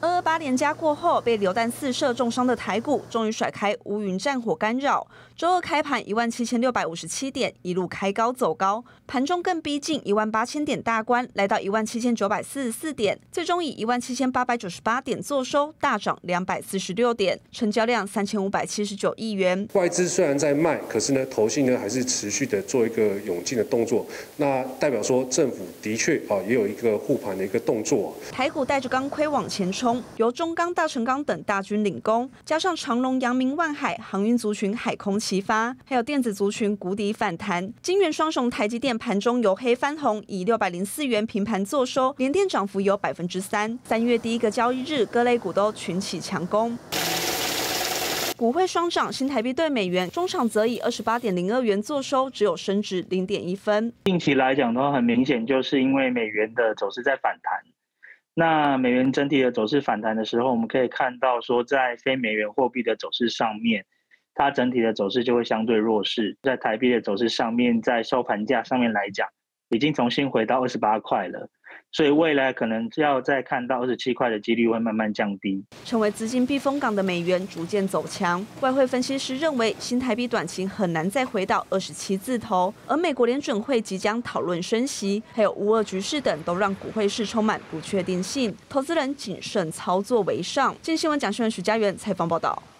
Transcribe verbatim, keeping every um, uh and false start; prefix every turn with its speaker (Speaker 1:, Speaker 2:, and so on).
Speaker 1: 二二八连假过后，被流弹四射重伤的台股，终于甩开乌云战火干扰。周二开盘一万七千六百五十七点，一路开高走高，盘中更逼近一万八千点大关，来到一万七千九百四十四点，最终以一万七千八百九十八点作收，大涨两百四十六点，成交量三千五百七十九亿元。
Speaker 2: 外资虽然在卖，可是呢，投信呢还是持续的做一个涌进的动作，那代表说政府的确啊也有一个护盘的一个动作。
Speaker 1: 台股带着钢盔往前冲，由中钢、大成钢等大军领攻，加上长荣、阳明、万海航运族群海空齐发，还有电子族群谷底反弹。金元双雄台积电盘中由黑翻红，以六百零四元平盘作收，联电涨幅有百分之三。三月第一个交易日，各类股都群起强攻。股汇双涨，新台币对美元，中场则以二十八点零二元作收，只有升值零点一分。
Speaker 3: 近期来讲的话，很明显就是因为美元的走势在反弹。那美元整体的走势反弹的时候，我们可以看到说，在非美元货币的走势上面，它整体的走势就会相对弱势。在台币的走势上面，在收盘价上面来讲，已经重新回到二十八块了。所以未来可能要再看到二十七块的几率会慢慢降低，
Speaker 1: 成为资金避风港的美元逐渐走强。外汇分析师认为，新台币短期很难再回到二十七字头，而美国联准会即将讨论升息，还有乌俄局势等，都让股汇市充满不确定性，投资人谨慎操作为上。今新闻讲新闻徐家源采访报道。